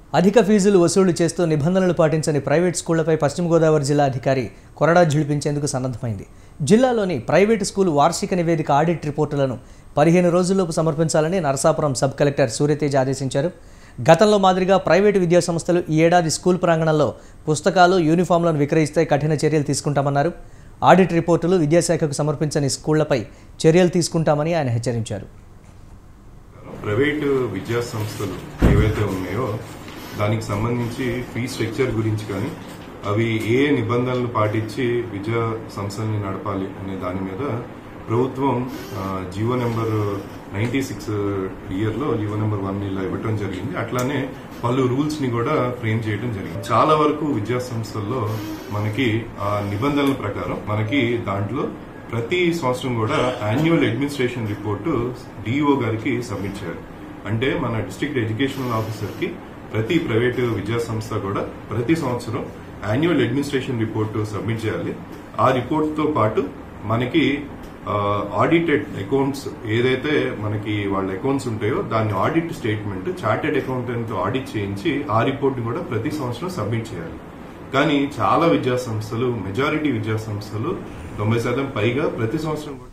అధిక ఫీజులు వసూలు చేస్తూ నిబంధనలు పాటించని ప్రైవేట్ స్కూళ్లపై పశ్చిమ గోదావరి జిల్లా అధికారి కొరడా ఝుళిపించేందుకు సన్నద్ధమైంది. జిల్లాలోని ప్రైవేటు స్కూల్ వార్షిక నివేదిక ఆడిట్ రిపోర్టులను 15 రోజుల్లోపు సమర్పించాలని నరసాపురం సబ్ కలెక్టర్ సూర్యతేజ్ ఆదేశించారు. గతంలో మాదిరిగా ప్రైవేటు విద్యా సంస్థలు ఈ ఏడాది స్కూల్ ప్రాంగణంలో పుస్తకాలు, యూనిఫామ్లను విక్రయిస్తే కఠిన చర్యలు తీసుకుంటామన్నారు. ఆడిట్ రిపోర్టులు విద్యాశాఖకు సమర్పించని స్కూళ్లపై చర్యలు తీసుకుంటామని ఆయన హెచ్చరించారు. ప్రైవేటు విద్యా సంస్థలు ఏవైతే ఉన్నాయో దానికి సంబంధించి ఫీ స్ట్రక్చర్ గురించి కానీ అవి ఏ నిబంధనలు పాటించి విద్యా సంస్థల్ని నడపాలి అనే దాని మీద ప్రభుత్వం జీవో నెంబర్ 96 ఇయర్లో జీవో నెంబర్ 1 ఇలా ఇవ్వటం జరిగింది. అట్లానే పలు రూల్స్ ని కూడా ఫ్రేమ్ చేయడం జరిగింది. చాలా వరకు విద్యా సంస్థల్లో మనకి ఆ నిబంధనల ప్రకారం మనకి దాంట్లో ప్రతి సంవత్సరం కూడా యాన్యువల్ అడ్మినిస్ట్రేషన్ రిపోర్టు డిఓ గారికి సబ్మిట్ చేయాలి. అంటే మన డిస్ట్రిక్ట్ ఎడ్యుకేషనల్ ఆఫీసర్ కి ప్రతి ప్రైవేటు విద్యా సంస్థ కూడా ప్రతి సంవత్సరం యాన్యువల్ అడ్మినిస్ట్రేషన్ రిపోర్టు సబ్మిట్ చేయాలి. ఆ రిపోర్ట్ తో పాటు మనకి ఆడిటెడ్ అకౌంట్స్ ఏదైతే మనకి వాళ్ళ అకౌంట్స్ ఉంటాయో దాన్ని audit statement chartered accountant audit చేయించి ఆ రిపోర్ట్ కూడా ప్రతి సంవత్సరం సబ్మిట్ చేయాలి. కానీ చాలా విద్యా సంస్థలు, మెజారిటీ విద్యా సంస్థలు 90% పైగా ప్రతి సంవత్సరం